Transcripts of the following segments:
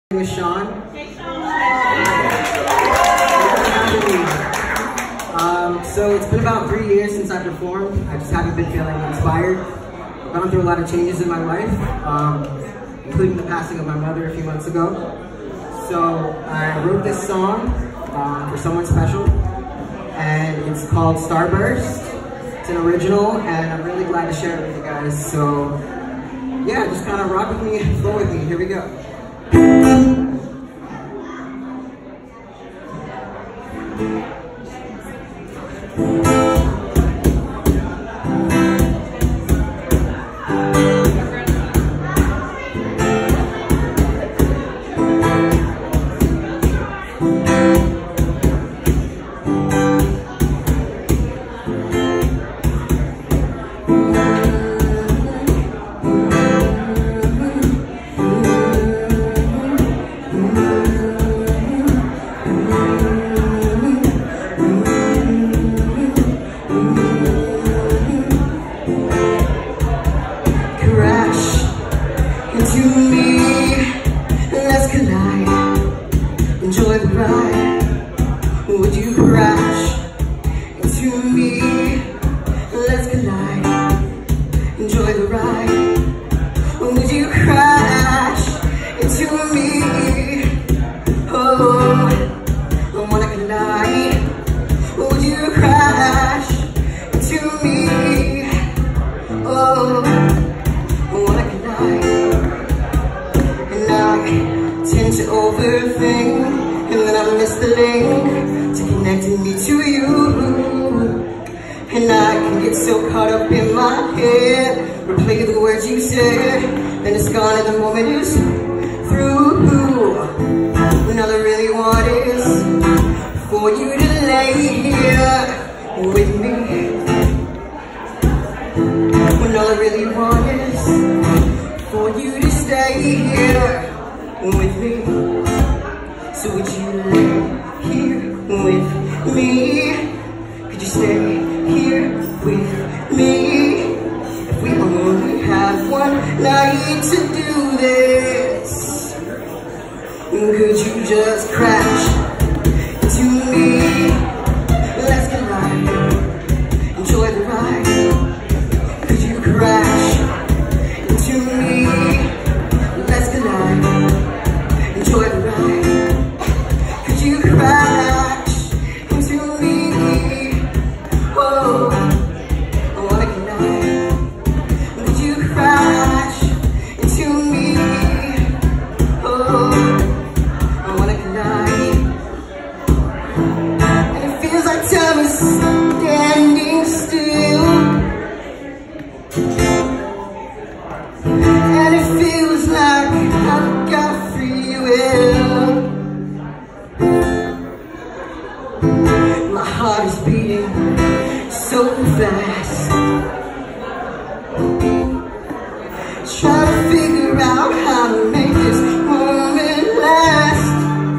With Sean. Hey, Sean. So it's been about 3 years since I performed. I just haven't been feeling inspired. I've gone through a lot of changes in my life, including the passing of my mother a few months ago. So I wrote this song for someone special, and it's called Starburst. It's an original, and I'm really glad to share it with you guys. So yeah, just kind of rock with me, flow with me. Here we go. To me, let's collide. Enjoy the ride. Would you crash into me? Let's collide. Enjoy the ride. Would you crash into me? Oh, I wanna collide. Would you crash into me? Oh, I wanna collide. Tend to overthink, and then I miss the link to connecting me to you. And I can get so caught up in my head, replay the words you said, and it's gone and the moment is through. When all I really want is for you to lay here with me. When all I really want is for you to stay here with me. So would you lay here with me? Could you stay here with me? If we only have one night to do this, could you just crash into me? Let's collide. Enjoy the ride. Could you crash into me? Let's collide. Enjoy the ride. Could you crash into me? Oh, I wanna collide. Could you crash into me? Oh, I wanna collide. And it feels like time is standing still, and it feels like I've got free will. My heart is beating so fast, trying to figure out how to make this moment last.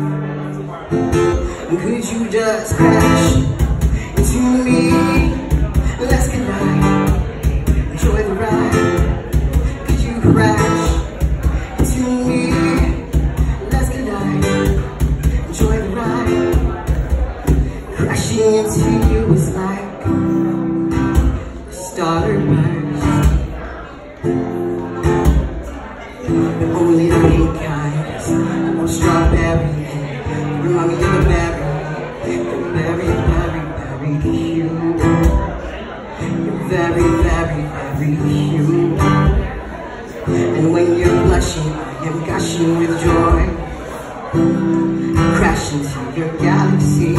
Could you just crash into me? Let's collide. Enjoy the ride. Could you crash into me? Let's collide. Enjoy the ride. Crashing into you is like a starburst, but only the pink kind. I'm strawberry, you remind me of a berry, berry, berry, berry hue. You're very, very, very hue. And when you're blushing, I am gushing with joy. Crash into your galaxy.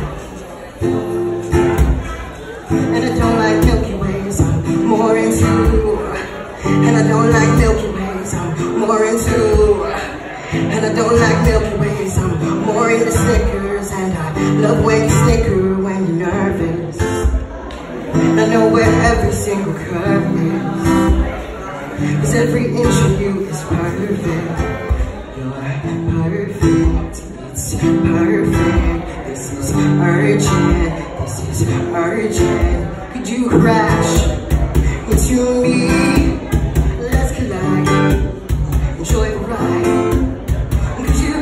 And I don't like Milky Ways, I'm more into. And I don't like Milky Ways, I'm more into. And I don't like Milky Ways, I'm more into Snickers. And I love when you snicker when you're nervous. I know where every single curve is, 'cause every inch of you is perfect. You're perfect, it's perfect. This is urgent, this is urgent. Could you crash into me? Let's collide. Enjoy the ride. Could you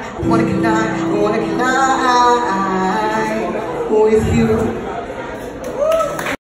I wanna connect with you.